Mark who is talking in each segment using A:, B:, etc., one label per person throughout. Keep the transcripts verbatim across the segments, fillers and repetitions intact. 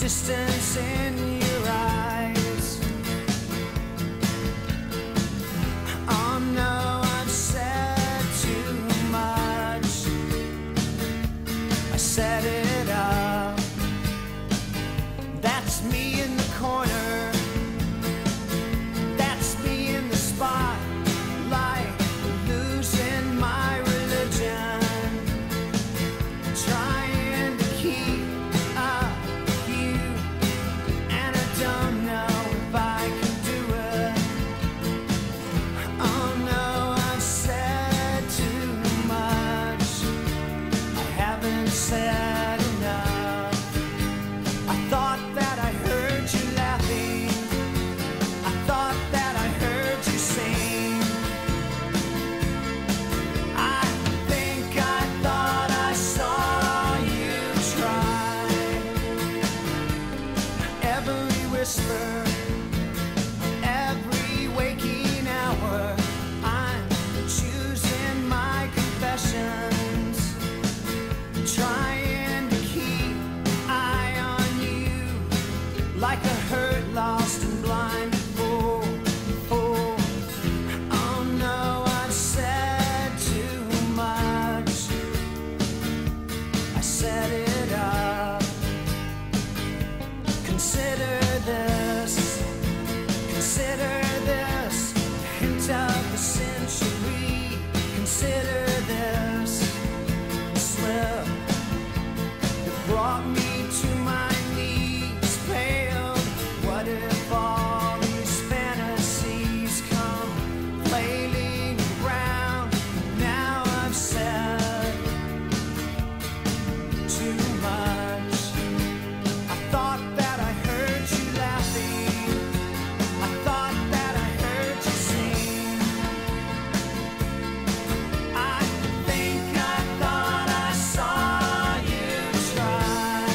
A: distance in your eyes. Oh no, I've said too much. I set it up. That's me in the corner. That's me in the spotlight, losing my religion, trying to keep up with you, and I don't know if I can do it. Oh no, I've said too much. I haven't said enough. I thought that I heard you laughing. I thought that I heard you sing. I think I thought I saw you try. Every whisper, every waking hour, I'm choosing my confessions, trying to keep eye on you, like a hurt, lost and blind fool. fool. Oh no, I've said too much. I set it up. Consider this, consider this, hint of the century. Consider this slip that brought me to my knees, pale. What if all these fantasies come flailing around? Now I've said too much. I thought that I heard you laughing. I thought that I heard you sing. I think I thought I saw you try.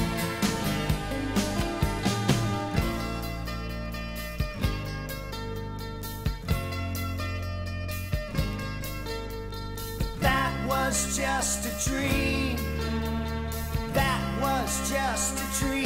A: That was just a dream. That was just a dream.